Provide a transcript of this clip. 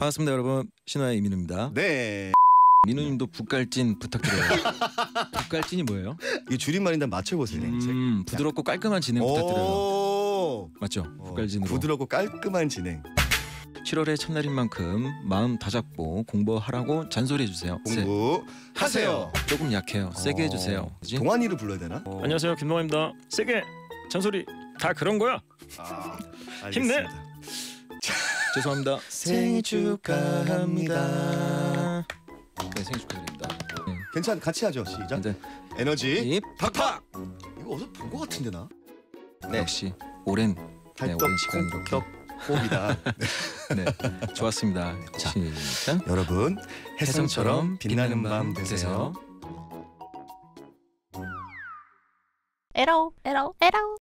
반갑습니다, 여러분. 신화의 이민우입니다. 네. 민우님도 북갈진 부탁드려요. 북갈진이 뭐예요? 이 줄임말인데 맞춰보세요. 부드럽고 깔끔한 진행 부탁드려요. 맞죠? 북갈진으로. 부드럽고 깔끔한 진행. 7월의 첫날인 만큼 마음 다잡고 공부하라고 잔소리해주세요. 공부하세요. 조금 약해요. 세게 해주세요. 그치? 동환이를 불러야 되나? 안녕하세요, 김동환입니다. 세게 잔소리 다 그런 거야. 힘내. 죄송합니다. 생일 축하합니다. 네, 생일 축하드립니다. 네. 괜찮, 같이 하죠. 시작. 네. 에너지 팍팍. 이거 어디서 본 것 같은데 나? 네. 역시 오랜 오랜 시간 이렇게. 호흡이다. 네, 좋았습니다. 자, 시작. 여러분 혜성처럼 빛나는 밤 되세요. 에러 에러 에러